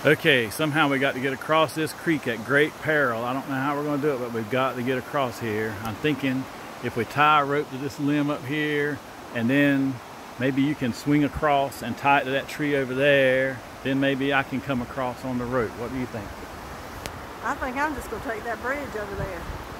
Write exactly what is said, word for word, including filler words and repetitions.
Okay, somehow we got to get across this creek at great peril. I don't know how we're going to do it, but we've got to get across here. I'm thinking if we tie a rope to this limb up here, and then maybe you can swing across and tie it to that tree over there, then maybe I can come across on the rope. What do you think? I think I'm just going to take that bridge over there.